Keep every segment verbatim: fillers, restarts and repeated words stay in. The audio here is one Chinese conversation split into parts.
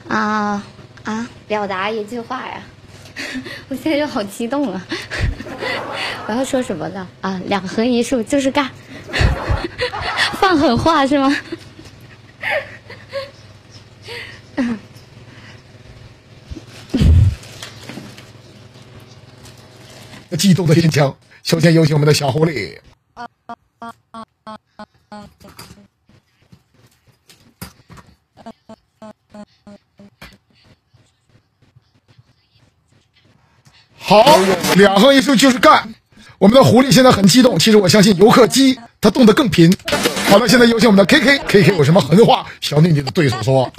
啊啊，表达一句话呀！我现在就好激动啊！我要说什么呢？啊，两横一竖就是干，放狠话是吗？ 激动的心情，首先有请我们的小狐狸。好，两横一竖就是干。我们的狐狸现在很激动，其实我相信游客鸡它动得更频。好了，现在有请我们的 K K，K K 有什么狠话想对你的对手说？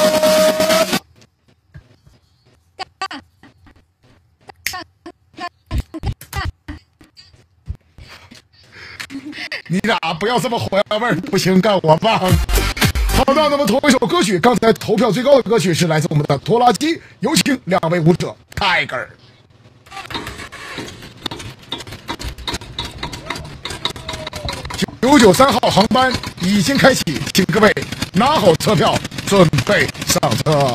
你俩不要这么火药味儿，不行，干我吧。好的，那么同一首歌曲，刚才投票最高的歌曲是来自我们的拖拉机，有请两位舞者 Tiger。九九三号航班已经开启，请各位拿好车票，准备上车。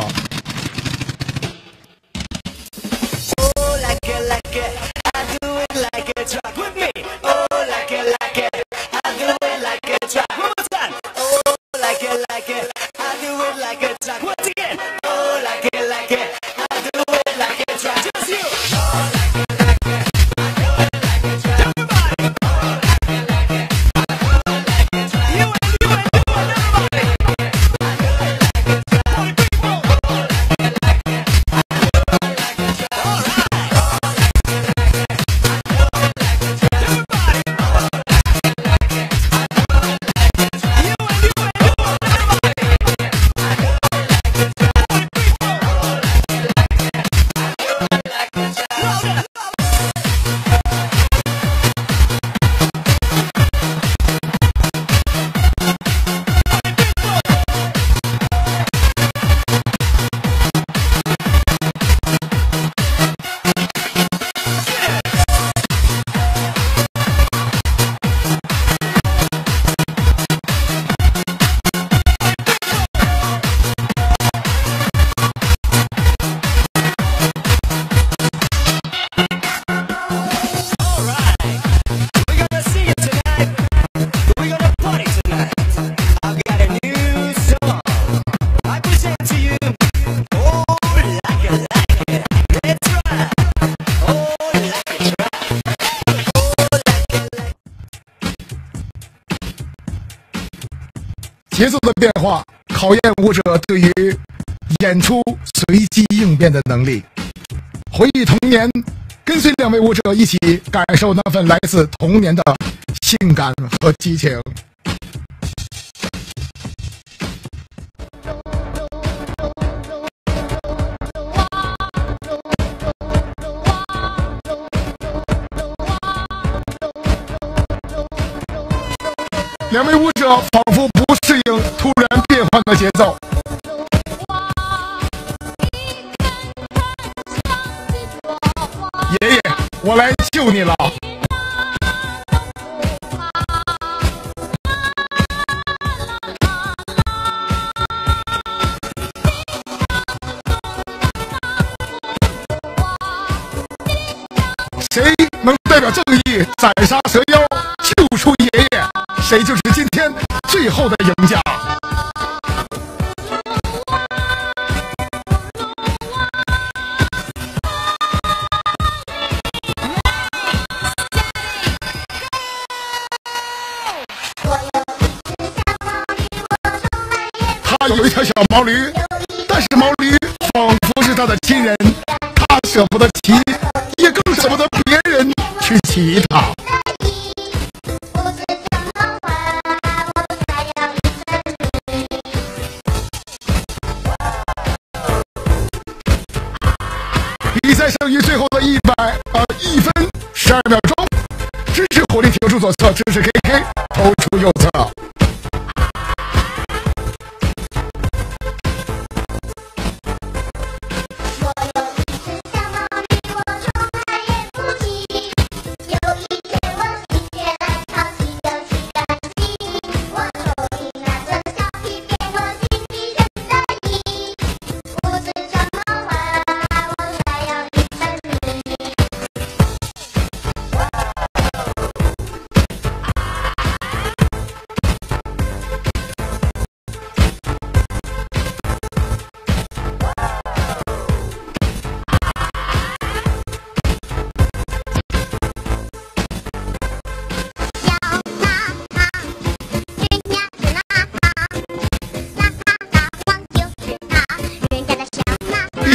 节奏的变化考验舞者对于演出随机应变的能力。回忆童年，跟随两位舞者一起感受那份来自童年的性感和激情。两位舞者仿佛不适应突然变换的节奏。爷爷，我来救你了！谁能代表正义斩杀蛇妖，救出爷爷？谁就是今天最后的赢家。他有一条小毛驴，但是毛驴仿佛是他的亲人，他舍不得骑，也更舍不得别人去骑它。比赛剩余最后的一百呃一分十二秒钟，支持火力挺出左侧，支持 K K 投出右侧。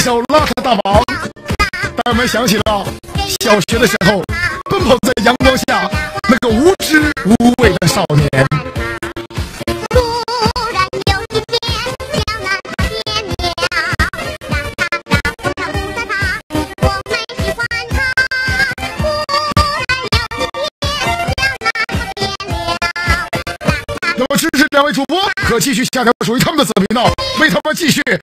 首《邋遢大王》，让我们想起了小学的时候奔跑在阳光下那个无知无畏的少年。那么支持两位主播可继续下条属于他们的子频道，为他们继续